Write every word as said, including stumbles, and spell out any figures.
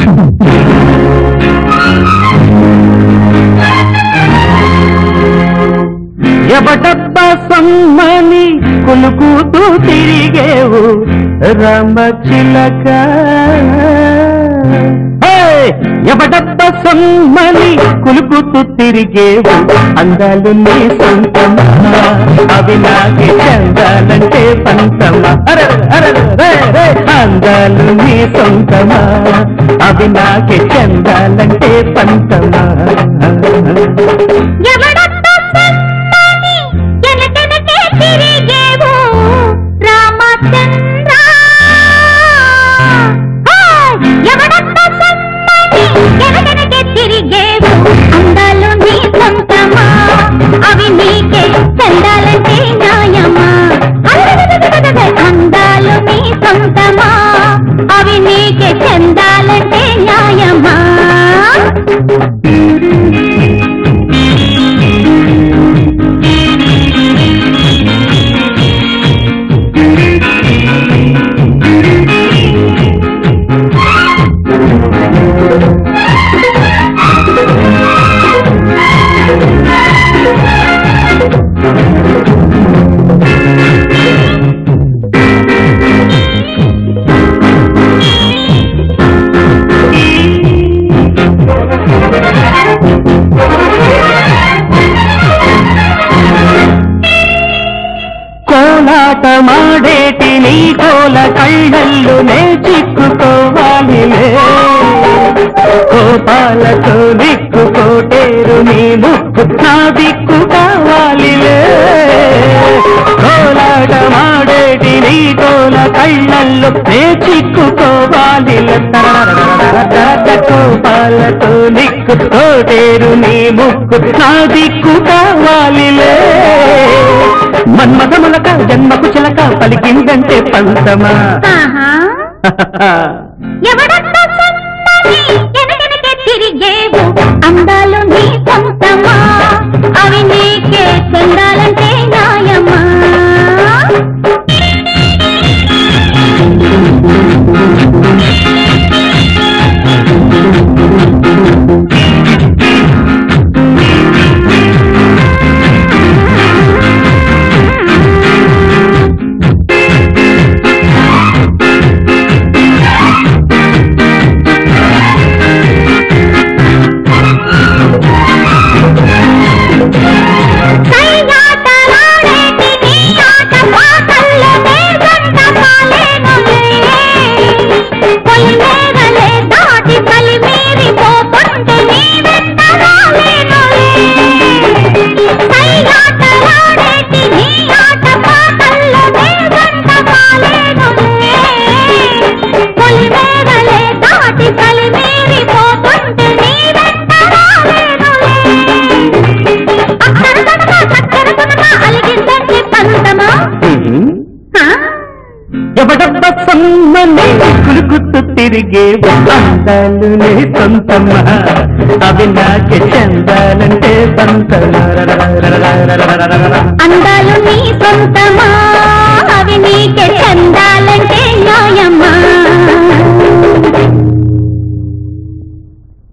ఎవడబ్బ సమ్మని కులుకుతూ తిరిగేవు రామ చిలక ఎవడబ్బ సమ్మని కులుకుతూ తిరిగేవు అందాలు నీ సొంతమా అవి నాకే చందాలంటే పంతమా అందాలు నీ సొంతమా అవి నాకే చందాలంటే పంతమా అందాలు నీ సొంతమా అవి నీకే చందాలంటే న్యాయమా అందాలు నీ సొంతమా అవి నీకే చందాలంటే న్యాయమా కోలాటమాడేటి నీ కోల కళ్ళల్లో నే చిక్కుకోవాలిలే కోపాలతో దిక్కుకోటేరు నీ ముక్కు నా దిక్కు కావాలిలే కోలాటమాడేటి నీ కోల కళ్ళల్లో నే చిక్కుకోవాలిలే కోపాలతో దిక్కుకోటేరు నీ ముక్కు నా దిక్కు కావాలిలే మన్మథములక జన్మకు చిలక పలికిందంటే పంతమా తిరిగేవు అందాలు నీ సొంతమా అవి నీకే చందాలంటే న్యాయమా ఎవడబ్బ సమ్మని కులుకుతూ తిరిగే అందాలు నీ సొంతమా అవి నాకే చందాలంటే పంతమా అందాలు నీ సొంతమా అవి నీకే చందాలంటే న్యాయమా